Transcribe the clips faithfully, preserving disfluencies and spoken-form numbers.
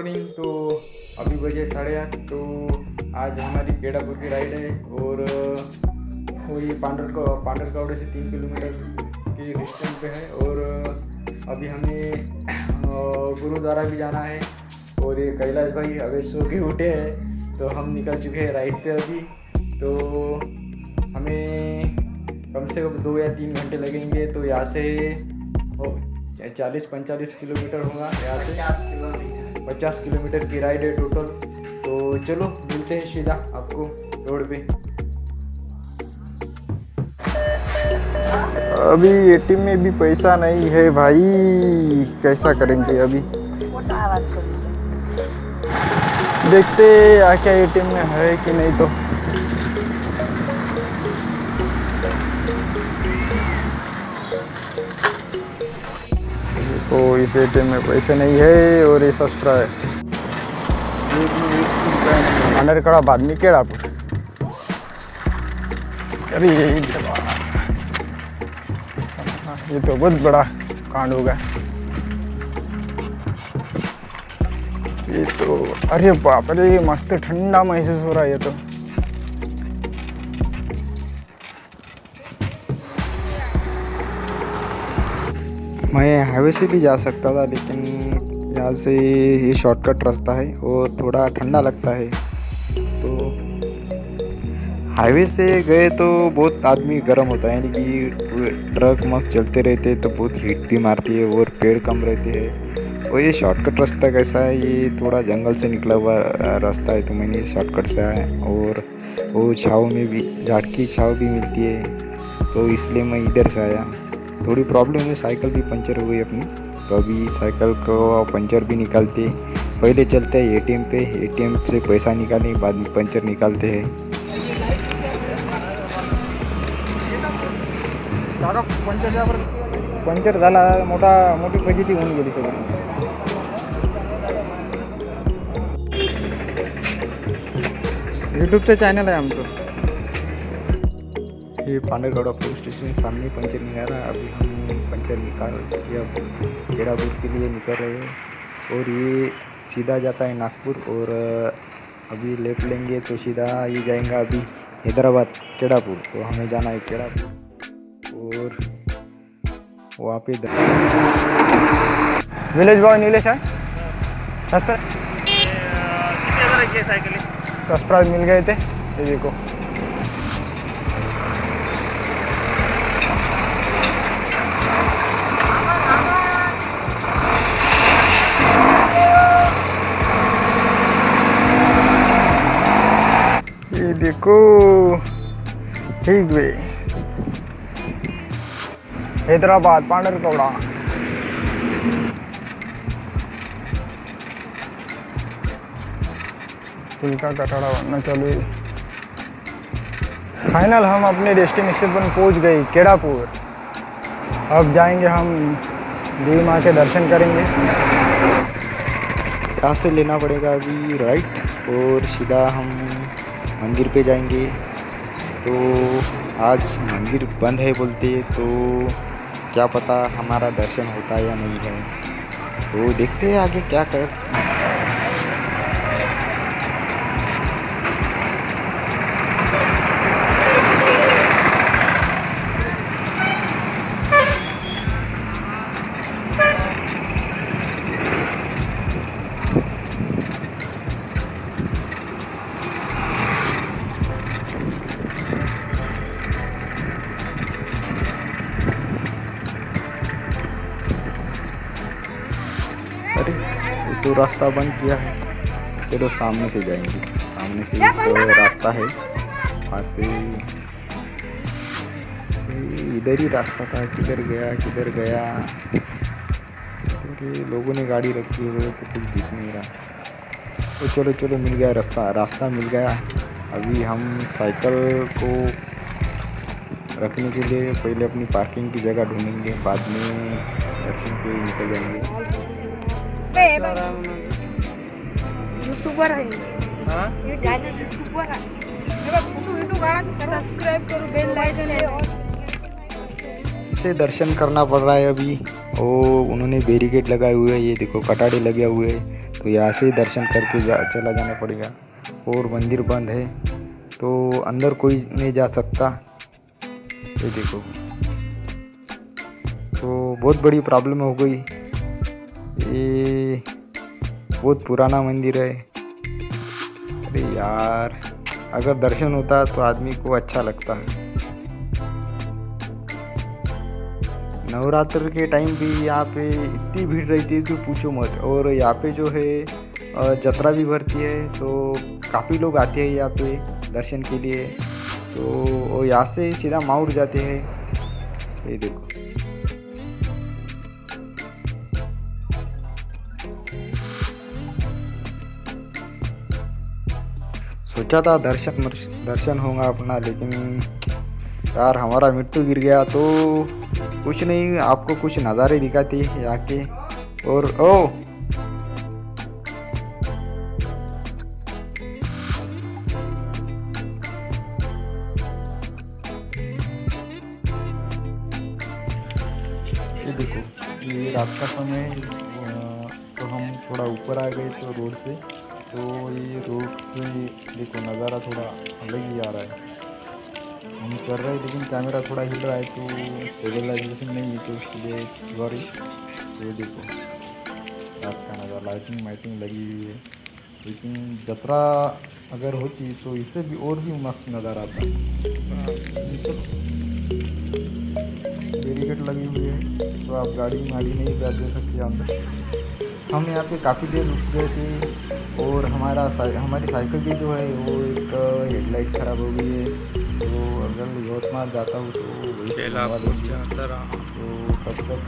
Morning. तो अभी बजे साढ़े आठ। तो आज हमारी केड़ापुर की राइड है और वही पांडर पांडर कावड़े से तीन किलोमीटर की डिस्टेंस पे है। और अभी हमें गुरुद्वारा भी जाना है। और ये कैलाश भाई अभी सो के उठे हैं, तो हम निकल चुके हैं राइड पे अभी। तो हमें कम से कम दो या तीन घंटे लगेंगे। तो यहाँ से चालीस पैंतालीस किलोमीटर होगा, यहाँ से पचास किलोमीटर पचास किलोमीटर की राइड है टोटल। तो चलो मिलते हैं सीधा आपको रोड पे। अभी एटीएम में भी पैसा नहीं है भाई, कैसा करेंगे अभी। देखते आके एटीएम में है कि नहीं। तो तो इस एटीएम में पैसे नहीं है और ये सस्ता है। अनरकड़ा बाद में केड़ापुर। अरे ये तो बहुत बड़ा कांड होगा ये तो। अरे बाप रे, मस्त ठंडा महसूस हो रहा है ये तो। मैं हाईवे से भी जा सकता था, लेकिन यहाँ से ये शॉर्टकट रास्ता है और थोड़ा ठंडा लगता है। तो हाईवे से गए तो बहुत आदमी गर्म होता है, यानी कि ट्रक मक चलते रहते तो बहुत हीट भी मारती है और पेड़ कम रहते हैं। और ये शॉर्टकट रास्ता कैसा है, ये थोड़ा जंगल से निकला हुआ रास्ता है, तो मैंने शॉर्टकट से आया। और वो छाँव में भी, झाड़ की छाँव भी मिलती है, तो इसलिए मैं इधर से आया। थोड़ी प्रॉब्लम है, साइकिल भी पंचर हो गई अपनी, तो अभी साइकिल को पंचर भी निकालते। पहले चलते हैं एटीएम पे, एटीएम से पैसा निकालें, बाद में पंचर निकालते हैं। पंचर पंचर झाला, मोठा मोठी फजिती होऊन गेली सगळी। यूट्यूबचं चॅनल आहे आमचं। ये पांडरकौड़ा पुलिस स्टेशन सामने पंचर निकाल रहा है। अभी हम पंचर निकाल या केड़ापुर के लिए निकल रहे हैं और ये सीधा जाता है नागपुर। और अभी लेफ्ट लेंगे तो सीधा ये जाएगा अभी हैदराबाद केड़ापुर। तो हमें जाना है केड़ापुर और वहाँ पे विलेज बॉय नीलेश है। सस्ता दस प्राइस मिल गए थे, ये देखो। ये देखो ठीक वे हैदराबाद पांडरकौड़ा। पुल का कटाड़ा बनना चालू है। फाइनल हम अपने डेस्टिनेशन पर पहुंच गए, केड़ापुर। अब जाएंगे हम देवी माँ के दर्शन करेंगे। यहाँ से लेना पड़ेगा अभी राइट और सीधा हम मंदिर पे जाएंगे। तो आज मंदिर बंद है बोलते, तो क्या पता हमारा दर्शन होता है या नहीं है। तो देखते हैं आगे क्या कर। तो रास्ता बंद किया है, चलो सामने से जाएंगे। सामने से एक रास्ता है, वहाँ से इधर ही रास्ता था, किधर गया किधर गया। तो लोगों ने गाड़ी रखी है तो कुछ दिख नहीं रहा। तो चलो चलो मिल गया रास्ता, रास्ता मिल गया। अभी हम साइकिल को रखने के लिए पहले अपनी पार्किंग की जगह ढूंढेंगे, बाद में दर्शन पे निकल जाएंगे। यूट्यूबर है, हाँ ये चैनल यूट्यूबर है। मेरा फोटो वीडियो गाना सब्सक्राइब करो, बेल लाइकन से दर्शन करना पड़ रहा है अभी। ओ उन्होंने बैरिकेड लगाए हुए हैं, ये देखो कटाड़े लगे हुए हैं, तो यहाँ से ही दर्शन करके जा चला जाना पड़ेगा। और मंदिर बंद है तो अंदर कोई नहीं जा सकता। ये देखो, तो बहुत बड़ी प्रॉब्लम हो गई। ये बहुत पुराना मंदिर है। अरे यार, अगर दर्शन होता तो आदमी को अच्छा लगता। नवरात्र के टाइम भी यहाँ पे इतनी भीड़ रहती है कि पूछो मत। और यहाँ पे जो है जत्रा भी भरती है, तो काफ़ी लोग आते हैं यहाँ पे दर्शन के लिए। तो यहाँ से सीधा माउर जाते हैं। ये देखो, सोचा था दर्शन दर्शन होगा अपना, लेकिन यार हमारा मिट्टू गिर गया। तो कुछ नहीं, आपको कुछ नज़ारे दिखाते यहाँ के। और ओ ये देखो, ये रात का समय है, तो हम थोड़ा ऊपर आ गए तो रोड से। तो ये रोड से देखो नज़ारा थोड़ा अलग ही आ रहा है। हम कर रहे हैं लेकिन कैमरा थोड़ा हिल रहा है, तो स्टेबलाइजेशन नहीं है, तो उसके लिए सॉरी। तो ये देखो रात का नज़ारा, लाइटिंग वाइटिंग लगी हुई है। लेकिन जत्रा अगर होती तो इससे भी और भी मस्त नज़ारा आता। बैरिकेड लगी हुई है, तो आप गाड़ी माड़ी नहीं जा दे सकते अंदर। हम यहाँ पे काफ़ी देर रुक गए थे और हमारा हमारी साइकिल की जो है वो एक हेडलाइट ख़राब हो गई है। तो अगर यवतमाल जाता हूँ तो वही तो तब तक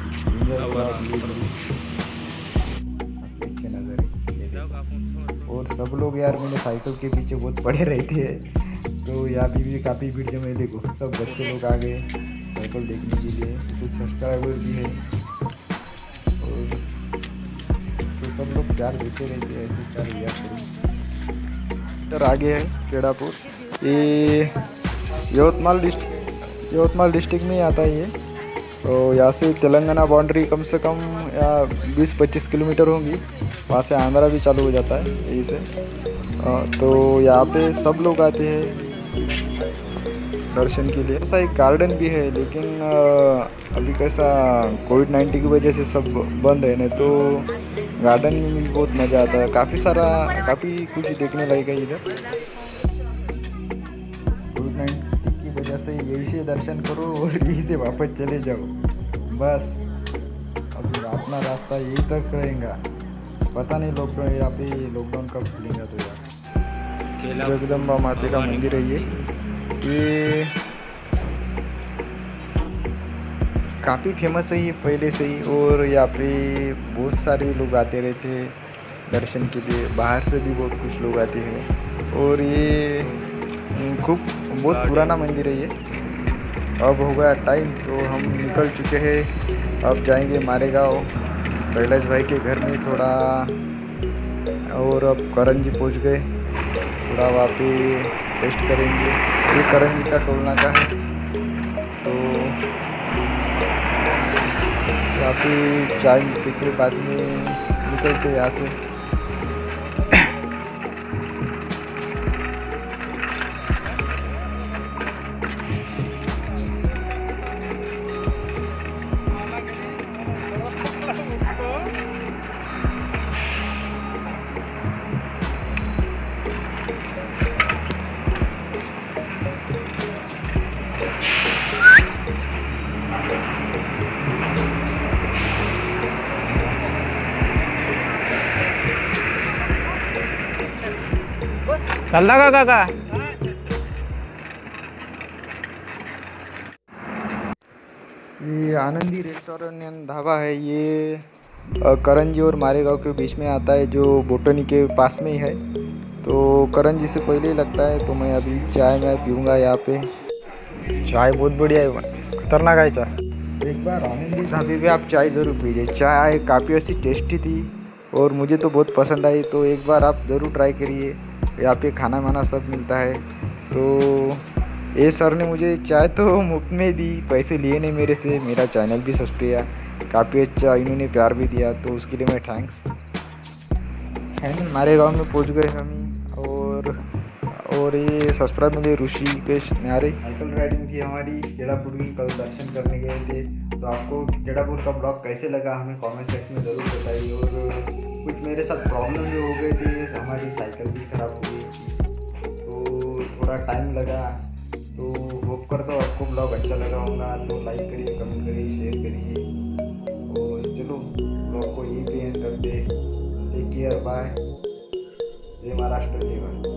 अच्छे नज़र है। और सब लोग यार मेरे साइकिल के पीछे बहुत पड़े रहते हैं, तो यहाँ भी, भी काफ़ी भीड़ जमे। देखो सब बच्चे लोग आ गए साइकिल देखने के लिए, कुछ सब्सक्राइबर भी है। और तो सब लोग प्यार देते रहते हैं, ऐसे प्यार दिया करो। इधर आगे है केड़ापुर, ये यवतमाल डिस्ट्रिक्ट यवतमाल डिस्ट्रिक्ट में आता है ये। तो यहाँ से तेलंगाना बाउंड्री कम से कम या बीस पच्चीस किलोमीटर होंगी। वहाँ से आंध्रा भी चालू हो जाता है यहीं से। तो यहाँ पे सब लोग आते हैं दर्शन के लिए। ऐसा एक गार्डन भी है, लेकिन अभी कैसा कोविड नाइन्टीन की वजह से सब बंद है, नहीं तो गार्डन में भी बहुत मज़ा आता है। काफ़ी सारा काफ़ी कुछ देखने लायक है इधर। कोविड नाइन्टीन की वजह से यही से दर्शन करो और यहीं से वापस चले जाओ बस। अभी अपना रास्ता यही तक रहेगा, पता नहीं लॉकडाउन यहाँ पे लॉकडाउन कब खुलेगा। तो यार जगदम्बा माता का मंदिर है ये ये काफ़ी फेमस है ये पहले से ही। और यहाँ पे बहुत सारे लोग आते रहते हैं दर्शन के लिए, बाहर से भी बहुत कुछ लोग आते हैं। और ये खूब बहुत पुराना मंदिर है ये। अब हो गया टाइम, तो हम निकल चुके हैं। अब जाएंगे मारेगांव कैलाश भाई के घर में थोड़ा। और अब करंजी पहुँच गए, थोड़ा वहाँ पे टेस्ट करेंगे। ये करंजी का टोलना का है, तो काफ़ी चाय पी के बाद में निकलते यहाँ से। चलता का काका ये आनंदी रेस्टोरेंट एंड ढाबा है। ये करंजी और मारेगांव के बीच में आता है, जो बोटनी के पास में ही है। तो करंजी से पहले ही लगता है। तो मैं अभी चाय मैं पीऊँगा यहाँ पे। चाय बहुत बढ़िया है, खतरनाक है चाय। एक बार आनंदी ढाबे पे आप चाय ज़रूर पीजिए। चाय काफ़ी अच्छी टेस्टी थी और मुझे तो बहुत पसंद आई। तो एक बार आप ज़रूर ट्राई करिए। यहाँ पे खाना वाना सब मिलता है। तो ये सर ने मुझे चाय तो मुफ्त में दी, पैसे लिए नहीं मेरे से। मेरा चैनल भी सब्सक्राइब, काफ़ी अच्छा इन्होंने प्यार भी दिया, तो उसके लिए मैं थैंक्स। फाइनल हमारे गांव में पहुंच गए हम और और ये सब्सक्राइब मुझे ऋषिकेश न्यारे। साइकिल राइडिंग थी हमारी केड़ापुर की, कल दर्शन करने गए थे। तो आपको केड़ापुर का ब्लॉग कैसे लगा हमें कमेंट सेक्शन में ज़रूर बताइए। और कुछ मेरे साथ प्रॉब्लम भी हो गए थे, हमारी साइकिल भी ख़राब हो गई थी तो थोड़ा टाइम लगा। तो होप करता हूँ आपको ब्लॉग अच्छा लगा होगा, तो लाइक करिए, कमेंट करिए, शेयर करिए। और चलो ब्लॉग को यहीं पे एंड करते। Take care, bye. जय महाराष्ट्र, जय भारत।